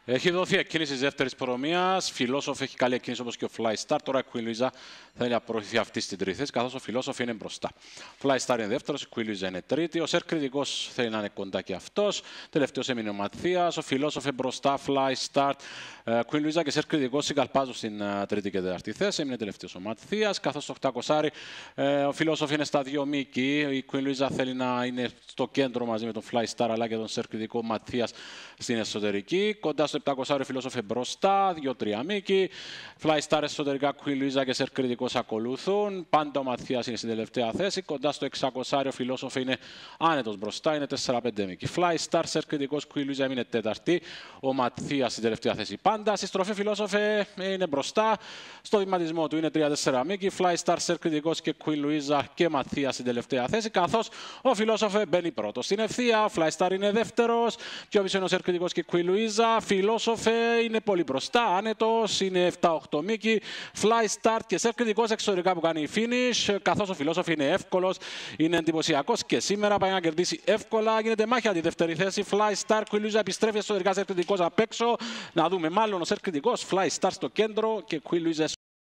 Έχει δοθεί εκκίνηση της δεύτερης προνομίας. Φιλόσοφ έχει καλή εκκίνηση όπως και ο Fly Star. Τώρα η Queen Louisa θέλει να προωθηθεί αυτή στην τρίτη θέση, καθώς ο Φιλόσοφ είναι μπροστά. Fly Star είναι δεύτερος, η Queen Louisa είναι τρίτη. Ο Σερ Κριτικός θέλει να είναι κοντά και αυτός. Τελευταίος έμεινε ο Ματθίας. Ο Φιλόσοφ είναι μπροστά, Fly Star. Queen Louisa και Σερ Κριτικός συγκαλπάζουν στην τρίτη και τέταρτη θέση. Έμεινε τελευταίος ο Ματθίας. Καθώς στο 800 ο Φιλόσοφ είναι στα 2 μήκη. Η Queen Louisa θέλει να είναι στο κέντρο μαζί με τον Fly Star αλλά και τον Σερ Κριτικό Ματθίας στην εσωτερική. Κοντά στο 700 ο Φιλόσοφ μπροστά, 2-3 μήκη. Fly Star εσωτερικά, Queen Louisa και Σερ Κριτικός ακολουθούν. Πάντα ο Ματθίας είναι στην τελευταία θέση. Κοντά στο 600 ο Φιλόσοφ είναι άνετος μπροστά, είναι 4-5 μήκη. Fly Star, Σερ Κριτικός, Queen Louisa είναι τέταρτη. Ο Ματθίας στην τελευταία θέση. Πάντα στη στροφή Φιλόσοφ είναι μπροστά. Στο βηματισμό του είναι 3-4 μήκη. Fly Star, Σερ Κριτικός και Queen Louisa και Ματθίας στην τελευταία θέση. Καθώς ο Φιλόσοφ μπαίνει πρώτος. Στην ευθεία, ο Fly Star είναι δεύτερος. Πιο πίσω είναι ο Σερ Κριτικός και Queen Louisa. Φιλόσοφε είναι πολύ μπροστά, άνετος, είναι 7-8 μήκη. Fly Start και Σερ Κριτικός εξωτερικά που κάνει finish. Καθώς ο Φιλόσοφ είναι εύκολος, είναι εντυπωσιακός και σήμερα πάει να κερδίσει εύκολα. Γίνεται μάχη τη δεύτερη θέση. Fly Star, Queen Louisa επιστρέφει εσωτερικά, Σερ Κριτικός απ' έξω. Να δούμε μάλλον ο Σερ Κριτικός, Fly Star στο κέντρο και Queen Louisa